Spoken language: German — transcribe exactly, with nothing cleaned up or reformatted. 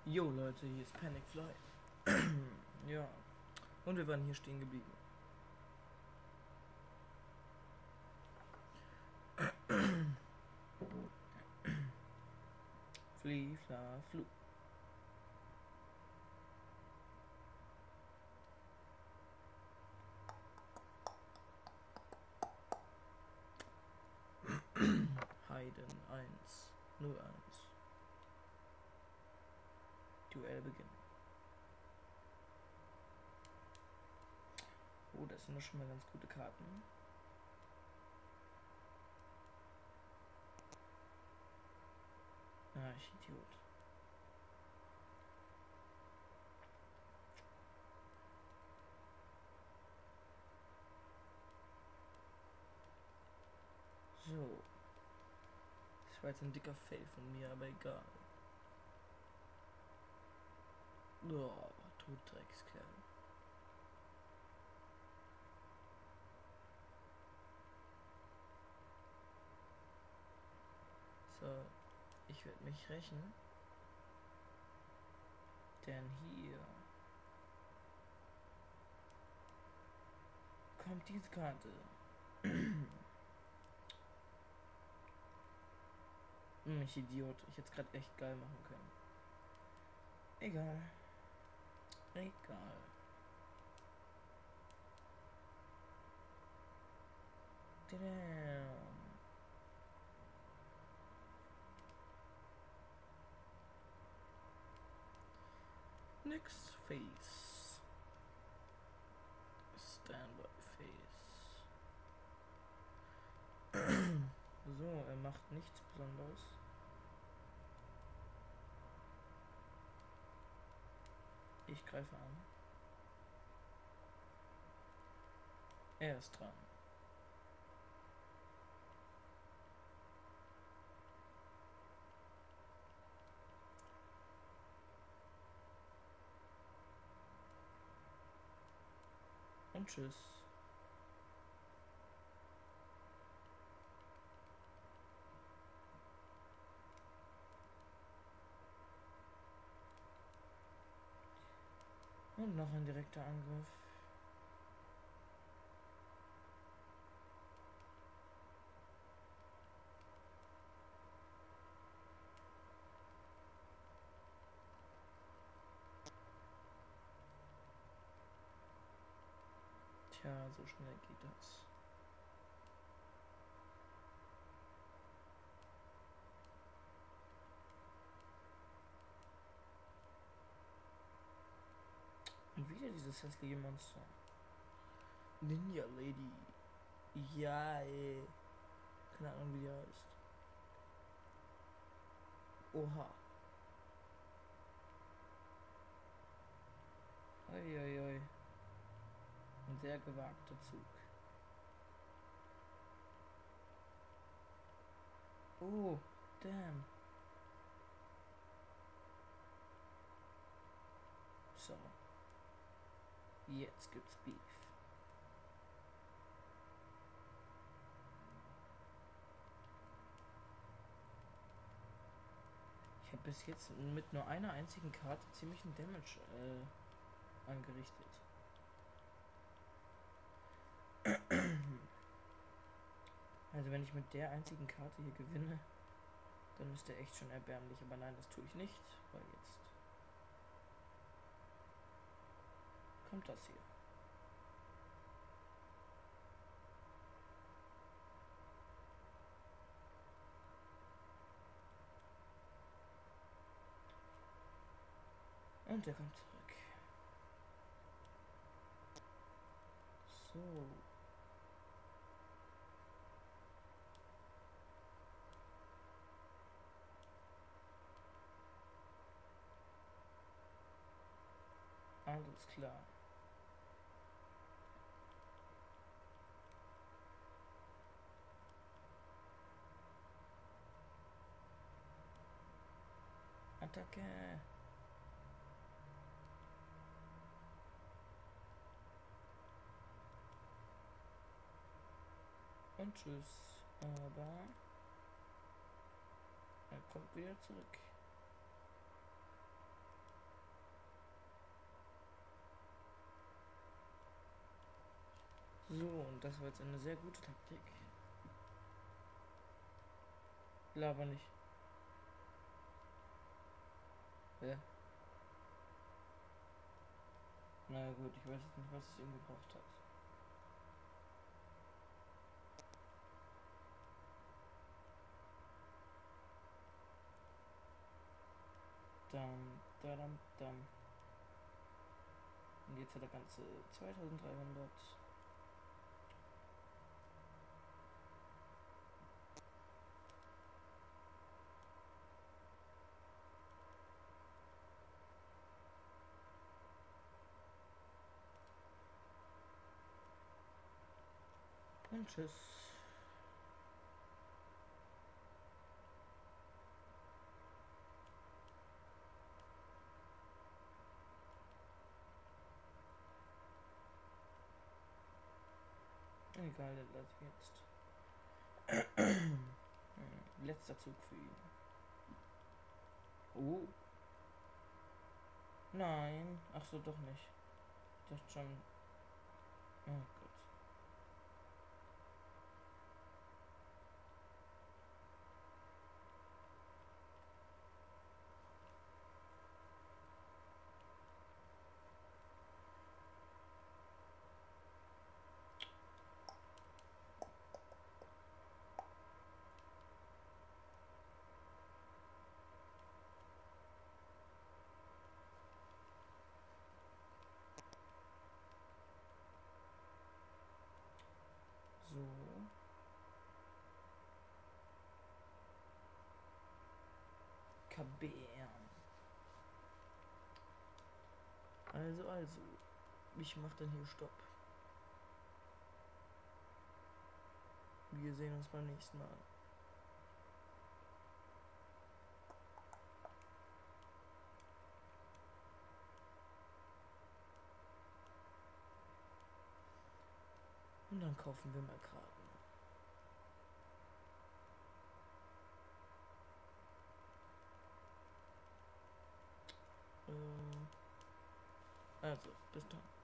Jo Leute, hier ist Panic Fly. Ja, und wir waren hier stehen geblieben. Flie, fla, flu. Heiden eins null eins. Duell beginnen. Oh, das sind doch schon mal ganz gute Karten. Ah, ich Idiot. So. Das war jetzt ein dicker Fail von mir, aber egal. Oh, Todreckskerl. So, ich werde mich rächen. Denn hier kommt diese Karte. Hm, ich Idiot. Ich hätte es gerade echt geil machen können. Egal. Egal. Damn. Next face. Standby face. So, er macht nichts Besonderes. Ich greife an. Er ist dran. Und tschüss. Und noch ein direkter Angriff. Tja, so schnell geht das. Und wieder dieses hässliche Monster. Ninja Lady. Ja, ey. Keine Ahnung, wie die heißt. Oha. Uiuiui. Ein sehr gewagter Zug. Oh, damn. So. Jetzt gibt's Beef. Ich habe bis jetzt mit nur einer einzigen Karte ziemlichen Damage äh, angerichtet. Also wenn ich mit der einzigen Karte hier gewinne, dann ist der echt schon erbärmlich. Aber nein, das tue ich nicht, weil jetzt kommt das hier. Und der kommt zurück. So. Alles klar. Attacke. Und tschüss. Aber er kommt wieder zurück. Und das war jetzt eine sehr gute Taktik. Laber nicht. Ja. Na gut, ich weiß jetzt nicht, was es ihm gebracht hat. Dam, dadam, dam. Und jetzt hat er ganze zweitausenddreihundert. Und tschüss. Egal, der lädt jetzt. Letzter Zug für ihn. Oh. Nein. Ach so, doch nicht. Ich dachte schon. Oh Gott. So. Kabern. Also, also. Ich mach dann hier Stopp. Wir sehen uns beim nächsten Mal. Und dann kaufen wir mal Karten. Ähm, also, bis dann.